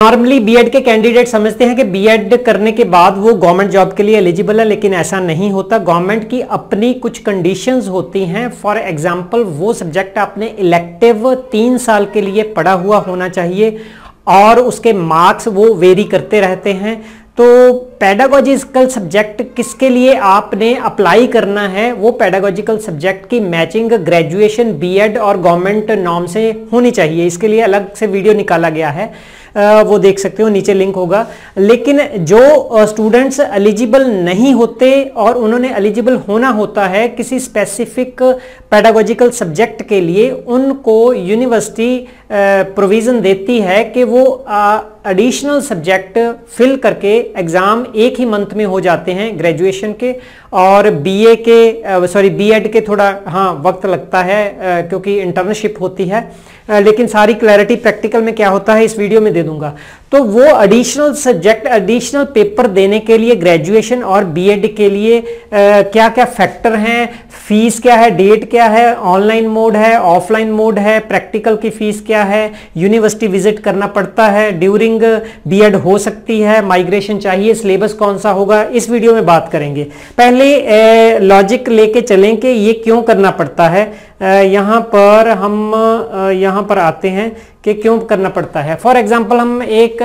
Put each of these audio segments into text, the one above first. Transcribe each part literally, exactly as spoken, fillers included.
Normally BEd के candidate समझते हैं कि बीएड करने के बाद वो गवर्नमेंट जॉब के लिए एलिजिबल है, लेकिन ऐसा नहीं होता। गवर्नमेंट की अपनी कुछ कंडीशंस होती हैं। फॉर एग्जांपल, वो सब्जेक्ट आपने इलेक्टिव तीन साल के लिए पढ़ा हुआ होना चाहिए और उसके मार्क्स वो वेरी करते रहते हैं। तो पेडागोजिकल सब्जेक्ट किसके लिए आपने अप्लाई करना है, वो पेडागोजिकल सब्जेक्ट की मैचिंग ग्रेजुएशन, बीएड और गवर्नमेंट नॉर्म से होनी चाहिए। इसके लिए अलग से वीडियो निकाला गया है, वो देख सकते हो, नीचे लिंक होगा। लेकिन जो स्टूडेंट्स एलिजिबल नहीं होते और उन्होंने एलिजिबल होना होता है किसी स्पेसिफिक पेडागोजिकल सब्जेक्ट के लिए, उनको यूनिवर्सिटी प्रोविज़न देती है कि वो एडिशनल सब्जेक्ट फिल करके एग्ज़ाम एक ही मंथ में हो जाते हैं ग्रेजुएशन के, और बीए के सॉरी बीएड के थोड़ा हाँ वक्त लगता है क्योंकि इंटर्नशिप होती है। लेकिन सारी क्लैरिटी प्रैक्टिकल में क्या होता है इस वीडियो में दे दूंगा। तो वो एडिशनल सब्जेक्ट, एडिशनल पेपर देने के लिए ग्रेजुएशन और बीएड के लिए क्या क्या फैक्टर हैं, फीस क्या है, डेट क्या है, ऑनलाइन मोड है, ऑफलाइन मोड है, प्रैक्टिकल की फीस क्या है, यूनिवर्सिटी विजिट करना पड़ता है, ड्यूरिंग बीएड हो सकती है, माइग्रेशन चाहिए, सिलेबस कौन सा होगा, इस वीडियो में बात करेंगे। पहले लॉजिक लेके चलें कि ये क्यों करना पड़ता है। यहाँ पर हम यहाँ पर आते हैं कि क्यों करना पड़ता है। फॉर एग्जांपल, हम एक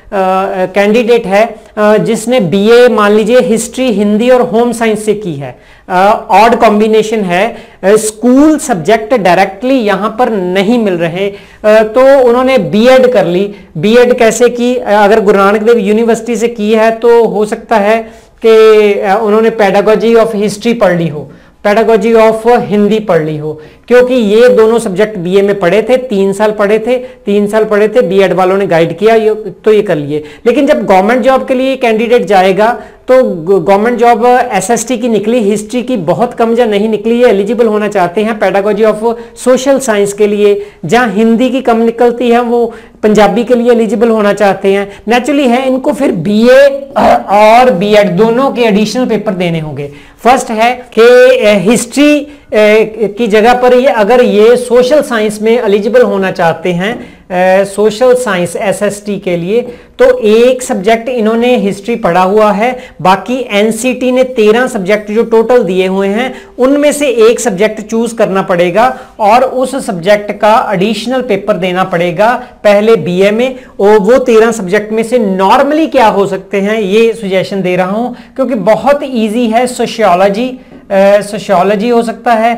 कैंडिडेट है जिसने बीए मान लीजिए हिस्ट्री, हिंदी और होम साइंस से की है, ऑड कॉम्बिनेशन है, स्कूल सब्जेक्ट डायरेक्टली यहाँ पर नहीं मिल रहे, तो उन्होंने बीएड कर ली। बीएड कैसे की, अगर गुरु नानक देव यूनिवर्सिटी से की है तो हो सकता है कि उन्होंने पेडागोजी ऑफ हिस्ट्री पढ़ ली हो, पेडागोजी ऑफ हिंदी पढ़ ली हो, क्योंकि ये दोनों सब्जेक्ट बीए में पढ़े थे, तीन साल पढ़े थे, तीन साल पढ़े थे, बीएड वालों ने गाइड किया तो ये कर लिए। लेकिन जब गवर्नमेंट जॉब के लिए कैंडिडेट जाएगा तो गवर्नमेंट जॉब एसएसटी की निकली, हिस्ट्री की बहुत कम या नहीं निकली है, एलिजिबल होना चाहते हैं पेडागोजी ऑफ सोशल साइंस के लिए। जहां हिंदी की कम निकलती है वो पंजाबी के लिए एलिजिबल होना चाहते हैं। नेचुरली है इनको फिर बीए और बीएड दोनों के एडिशनल पेपर देने होंगे। फर्स्ट है कि हिस्ट्री की जगह पर ये अगर ये सोशल साइंस में एलिजिबल होना चाहते हैं, सोशल साइंस एसएसटी के लिए, तो एक सब्जेक्ट इन्होंने हिस्ट्री पढ़ा हुआ है, बाकी एनसीटी ने तेरह सब्जेक्ट जो टोटल दिए हुए हैं उनमें से एक सब्जेक्ट चूज करना पड़ेगा और उस सब्जेक्ट का एडिशनल पेपर देना पड़ेगा पहले बीए में। और वो तेरह सब्जेक्ट में से नॉर्मली क्या हो सकते हैं ये सजेशन दे रहा हूं क्योंकि बहुत ईजी है। सोशियोलॉजी सोशियोलॉजी हो सकता है,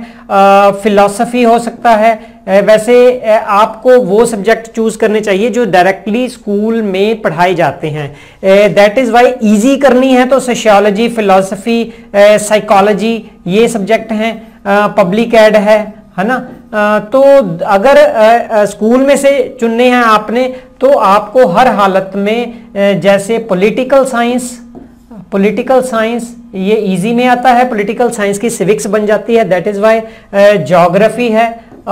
फिलॉसफी हो सकता है। वैसे आपको वो सब्जेक्ट चूज करने चाहिए जो डायरेक्टली स्कूल में पढ़ाए जाते हैं। दैट इज वाई इजी करनी है तो सोशियोलॉजी, फिलॉसफी, साइकोलॉजी ये सब्जेक्ट हैं। पब्लिक एड है है ना। तो अगर स्कूल में से चुनने हैं आपने तो आपको हर हालत में जैसे पॉलिटिकल साइंस पॉलिटिकल साइंस ये इजी में आता है, पॉलिटिकल साइंस की सिविक्स बन जाती है। दैट इज वाई ज्योग्राफी है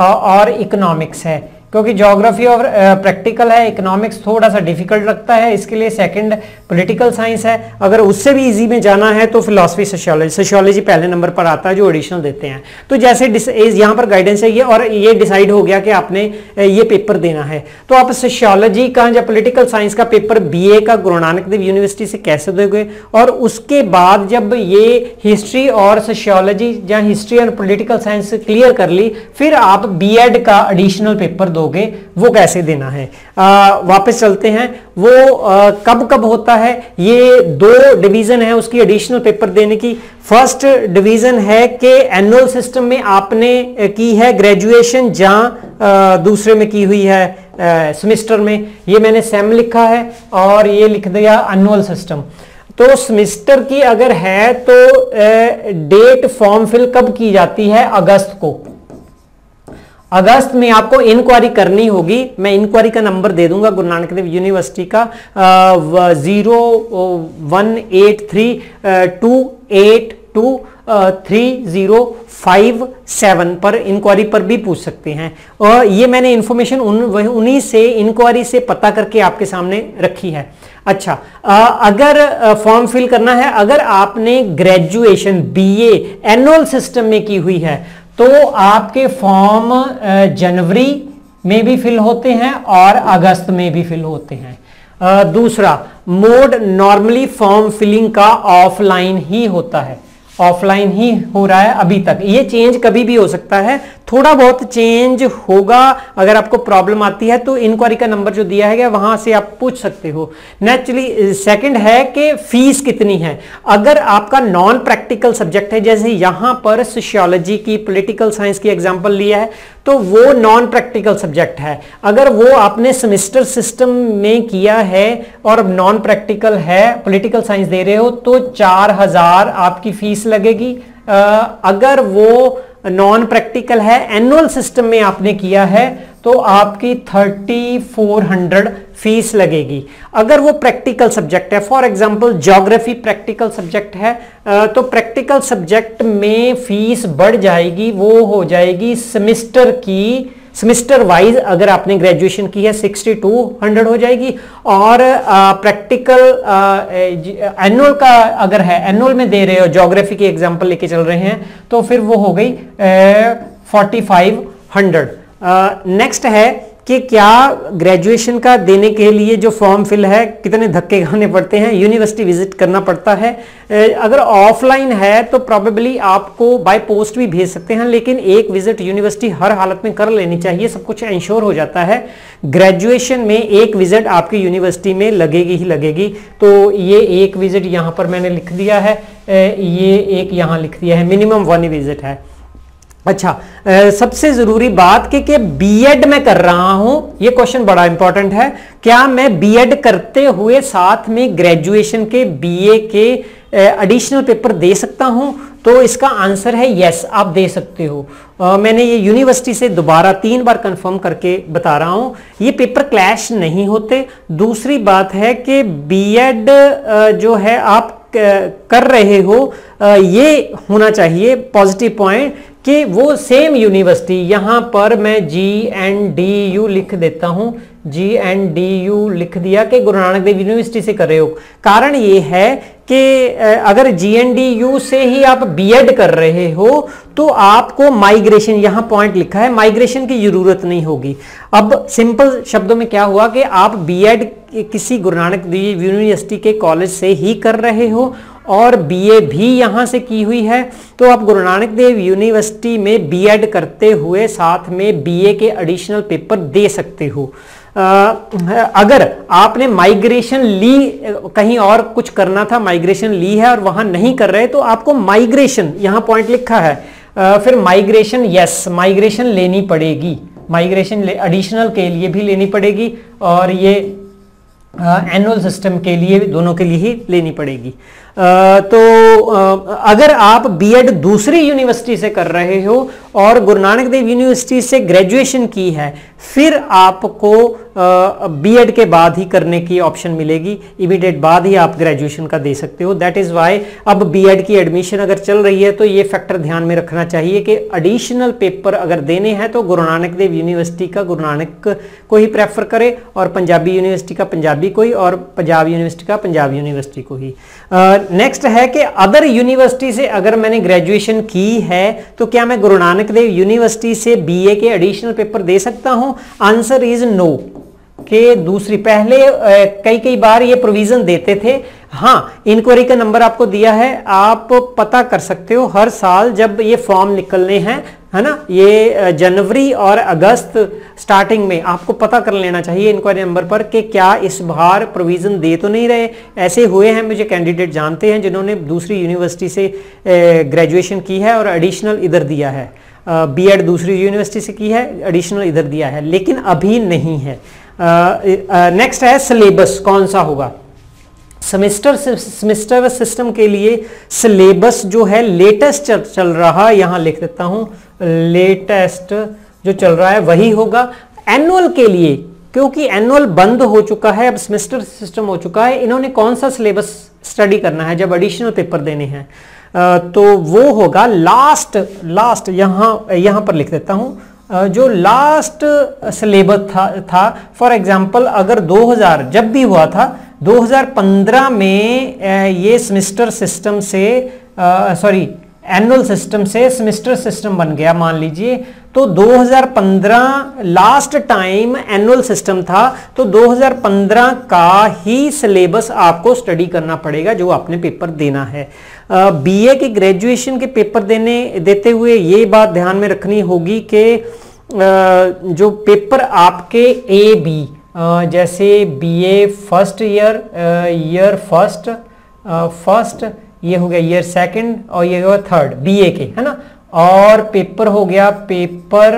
और इकोनॉमिक्स है, क्योंकि ज्योग्राफी और प्रैक्टिकल है, इकोनॉमिक्स थोड़ा सा डिफिकल्ट लगता है, इसके लिए सेकंड पॉलिटिकल साइंस है। अगर उससे भी इजी में जाना है तो फिलॉसफी, सोशियोलॉजी सोशियोलॉजी पहले नंबर पर आता है जो एडिशनल देते हैं। तो जैसे यहाँ पर गाइडेंस है ये, और ये डिसाइड हो गया कि आपने ये पेपर देना है, तो आप सोशियोलॉजी का या पॉलिटिकल साइंस का पेपर बीए का गुरु नानक देव यूनिवर्सिटी से कैसे दोगे, और उसके बाद जब ये हिस्ट्री और सोशियोलॉजी या हिस्ट्री और पॉलिटिकल साइंस क्लियर कर ली, फिर आप बीएड का एडिशनल पेपर दोगे, वो कैसे देना है। आ, वापस चलते हैं, वो आ, कब कब होता है। ये दो डिवीजन है उसकी एडिशनल पेपर देने की। फर्स्ट डिवीजन है कि एनुअल सिस्टम में आपने की है ग्रेजुएशन, जहां दूसरे में की हुई है सेमेस्टर में। ये मैंने सेम लिखा है और ये लिख दिया एनुअल सिस्टम। तो सेमेस्टर की अगर है तो डेट फॉर्म फिल कब की जाती है, अगस्त को। अगस्त में आपको इंक्वायरी करनी होगी। मैं इंक्वायरी का नंबर दे दूंगा गुरु नानक देव यूनिवर्सिटी का, zero one eight three two eight two three zero five seven पर इंक्वायरी पर भी पूछ सकते हैं। और ये मैंने इंफॉर्मेशन उन उन्हीं से इंक्वायरी से पता करके आपके सामने रखी है। अच्छा, आ, अगर फॉर्म फिल करना है, अगर आपने ग्रेजुएशन बीए एनुअल सिस्टम में की हुई है तो आपके फॉर्म जनवरी में भी फिल होते हैं और अगस्त में भी फिल होते हैं। आ, दूसरा, मोड नॉर्मली फॉर्म फिलिंग का ऑफलाइन ही होता है, ऑफलाइन ही हो रहा है अभी तक। ये चेंज कभी भी हो सकता है, थोड़ा बहुत चेंज होगा। अगर आपको प्रॉब्लम आती है तो इंक्वायरी का नंबर जो दिया है वहां से आप पूछ सकते हो। नेचुरली सेकंड है कि फीस कितनी है। अगर आपका नॉन प्रैक्टिकल सब्जेक्ट है, जैसे यहां पर सोशियोलॉजी की, पॉलिटिकल साइंस की एग्जांपल लिया है, तो वो नॉन प्रैक्टिकल सब्जेक्ट है। अगर वो आपने सेमेस्टर सिस्टम में किया है और नॉन प्रैक्टिकल है, पॉलिटिकल साइंस दे रहे हो, तो चार हजार आपकी फीस लगेगी। अगर वो नॉन प्रैक्टिकल है, एनुअल सिस्टम में आपने किया है, तो आपकी थर्टी फोर हंड्रेड फीस लगेगी। अगर वो प्रैक्टिकल सब्जेक्ट है, for example geography practical subject है, तो प्रैक्टिकल सब्जेक्ट में फीस बढ़ जाएगी, वो हो जाएगी सेमेस्टर की, सेमेस्टर वाइज अगर आपने ग्रेजुएशन की है सिक्सटी टू हंड्रेड हो जाएगी। और प्रैक्टिकल एनुअल का अगर है, एनुअल में दे रहे हो, ज्योग्राफी की एग्जांपल लेके चल रहे हैं, तो फिर वो हो गई फोर्टी फाइव हंड्रेड। नेक्स्ट है कि क्या ग्रेजुएशन का देने के लिए जो फॉर्म फिल है, कितने धक्के खाने पड़ते हैं, यूनिवर्सिटी विजिट करना पड़ता है। अगर ऑफलाइन है तो प्रोबेबली आपको बाय पोस्ट भी भेज सकते हैं, लेकिन एक विजिट यूनिवर्सिटी हर हालत में कर लेनी चाहिए, सब कुछ इंश्योर हो जाता है। ग्रेजुएशन में एक विजिट आपकी यूनिवर्सिटी में लगेगी ही लगेगी। तो ये एक विजिट यहाँ पर मैंने लिख दिया है, ये एक यहाँ लिख दिया है, मिनिमम वन विजिट है। अच्छा, आ, सबसे जरूरी बात कि कि बीएड में कर रहा हूं, ये क्वेश्चन बड़ा इंपॉर्टेंट है। क्या मैं बीएड करते हुए साथ में ग्रेजुएशन के बीए के एडिशनल पेपर दे सकता हूं? तो इसका आंसर है यस, आप दे सकते हो। आ, मैंने ये यूनिवर्सिटी से दोबारा तीन बार कंफर्म करके बता रहा हूं, ये पेपर क्लैश नहीं होते। दूसरी बात है कि बीएड जो है आप कर रहे हो, ये होना चाहिए पॉजिटिव पॉइंट कि वो सेम यूनिवर्सिटी, यहां पर मैं जी एन डी यू लिख देता हूं, जी एन डी यू लिख दिया कि गुरु नानक देव यूनिवर्सिटी से कर रहे हो। कारण ये है कि अगर जी एन डी यू से ही आप बीएड कर रहे हो तो आपको माइग्रेशन, यहां पॉइंट लिखा है, माइग्रेशन की जरूरत नहीं होगी। अब सिंपल शब्दों में क्या हुआ कि आप बीएड किसी गुरु नानक देव यूनिवर्सिटी के कॉलेज से ही कर रहे हो और बीए भी यहां से की हुई है, तो आप गुरु नानक देव यूनिवर्सिटी में बीएड करते हुए साथ में बीए के एडिशनल पेपर दे सकते हो। आ, अगर आपने माइग्रेशन ली, कहीं और कुछ करना था, माइग्रेशन ली है और वहां नहीं कर रहे, तो आपको माइग्रेशन, यहां पॉइंट लिखा है, आ, फिर माइग्रेशन, यस माइग्रेशन लेनी पड़ेगी, माइग्रेशन एडिशनल के लिए भी लेनी पड़ेगी और ये एनुअल सिस्टम के लिए, दोनों के लिए ही लेनी पड़ेगी। Uh, तो uh, अगर आप बीएड दूसरी यूनिवर्सिटी से कर रहे हो और गुरु नानक देव यूनिवर्सिटी से ग्रेजुएशन की है, फिर आपको बीएड uh, के बाद ही करने की ऑप्शन मिलेगी, इमीडिएट बाद ही आप ग्रेजुएशन का दे सकते हो। दैट इज वाई अब बीएड की एडमिशन अगर चल रही है तो ये फैक्टर ध्यान में रखना चाहिए कि एडिशनल पेपर अगर देने हैं तो गुरु नानक देव यूनिवर्सिटी का गुरु नानक को ही प्रेफर करे, और पंजाबी यूनिवर्सिटी का पंजाबी को ही, और पंजाब यूनिवर्सिटी का पंजाब यूनिवर्सिटी को ही। नेक्स्ट uh, है कि अदर यूनिवर्सिटी से अगर मैंने ग्रेजुएशन की है तो क्या मैं गुरु नानक देव यूनिवर्सिटी से बीए के एडिशनल पेपर दे सकता हूं? Answer is no. कि दूसरी, पहले कई कई बार ये प्रोविजन देते थे। हाँ, इंक्वायरी का नंबर आपको दिया है, आप पता कर सकते हो हर साल जब ये फॉर्म निकलने हैं, है ना, ये जनवरी और अगस्त स्टार्टिंग में आपको पता कर लेना चाहिए इंक्वायरी नंबर पर कि क्या इस बार प्रोविजन दे तो नहीं रहे। ऐसे हुए हैं, मुझे कैंडिडेट जानते हैं जिन्होंने दूसरी यूनिवर्सिटी से ग्रेजुएशन की है और एडिशनल इधर दिया है, बीएड दूसरी यूनिवर्सिटी से की है, एडिशनल इधर दिया है, लेकिन अभी नहीं है। नेक्स्ट है सिलेबस कौन सा होगा। सेमेस्टर सेमेस्टर सिस्टम के लिए सिलेबस जो है लेटेस्ट चल, चल रहा है, यहां लिख देता हूं, लेटेस्ट जो चल रहा है वही होगा। एनुअल के लिए, क्योंकि एनुअल बंद हो चुका है, अब सेमेस्टर सिस्टम हो चुका है, इन्होंने कौन सा सिलेबस स्टडी करना है जब एडिशनल पेपर देने हैं, तो वो होगा लास्ट लास्ट यहां यहां पर लिख देता हूं, जो लास्ट सिलेबस था था फॉर एग्जांपल अगर दो हज़ार जब भी हुआ था, दो हज़ार पंद्रह में ये सेमेस्टर सिस्टम से, सॉरी एनुअल सिस्टम से सेमेस्टर सिस्टम बन गया मान लीजिए, तो दो हज़ार पंद्रह लास्ट टाइम एनुअल सिस्टम था, तो दो हज़ार पंद्रह का ही सिलेबस आपको स्टडी करना पड़ेगा जो आपने पेपर देना है। बीए के ग्रेजुएशन के पेपर देने देते हुए ये बात ध्यान में रखनी होगी कि जो पेपर आपके ए बी जैसे BA first year, year first first ये हो गया ईयर सेकंड और ये हो गया थर्ड बीए के, है ना, और पेपर हो गया paper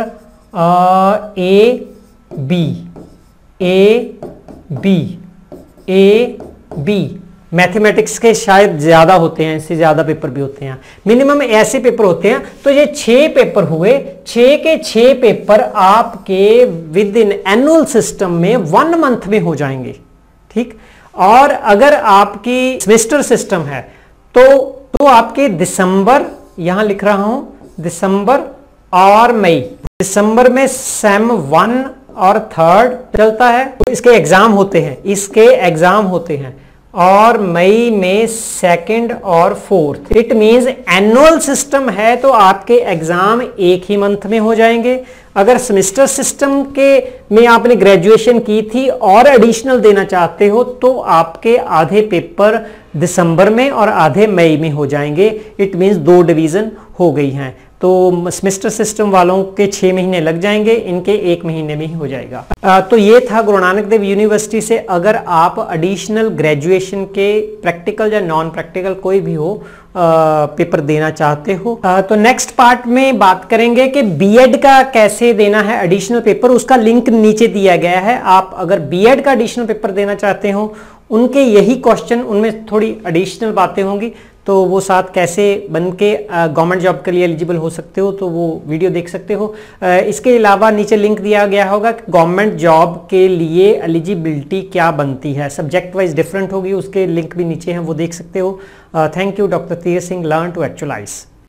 A B A B A B mathematics के शायद ज्यादा होते हैं, इससे ज्यादा पेपर भी होते हैं, मिनिमम ऐसे पेपर होते हैं। तो ये छह पेपर हुए, छह के छह पेपर आपके विद इन एनुअल सिस्टम में वन मंथ में हो जाएंगे, ठीक। और अगर आपकी सेमेस्टर सिस्टम है तो तो आपके दिसंबर, यहां लिख रहा हूं दिसंबर और मई, दिसंबर में सेम वन और थर्ड चलता है, तो इसके एग्जाम होते हैं, इसके एग्जाम होते हैं, और मई में सेकंड और fourth. It means annual system है तो आपके एग्जाम एक ही मंथ में हो जाएंगे। अगर सेमेस्टर सिस्टम के में आपने ग्रेजुएशन की थी और एडिशनल देना चाहते हो तो आपके आधे पेपर दिसंबर में और आधे मई में हो जाएंगे। इट मींस दो डिवीजन हो गई हैं। तो सेमेस्टर सिस्टम वालों के छः महीने लग जाएंगे, इनके एक महीने में ही हो जाएगा। आ, तो ये था गुरु नानक देव यूनिवर्सिटी से अगर आप एडिशनल ग्रेजुएशन के प्रैक्टिकल या नॉन प्रैक्टिकल कोई भी हो आ, पेपर देना चाहते हो। आ, तो नेक्स्ट पार्ट में बात करेंगे कि बीएड का कैसे देना है एडिशनल पेपर, उसका लिंक नीचे दिया गया है। आप अगर बीएड का एडिशनल पेपर देना चाहते हो, उनके यही क्वेश्चन, उनमें थोड़ी एडिशनल बातें होंगी, तो वो साथ कैसे बन के गवर्नमेंट जॉब के लिए एलिजिबल हो सकते हो, तो वो वीडियो देख सकते हो। इसके अलावा नीचे लिंक दिया गया होगा कि गवर्नमेंट जॉब के लिए एलिजिबिलिटी क्या बनती है, सब्जेक्ट वाइज डिफरेंट होगी, उसके लिंक भी नीचे हैं, वो देख सकते हो। थैंक यू डॉक्टर तीर सिंह, लर्न टू एक्चुअलाइज।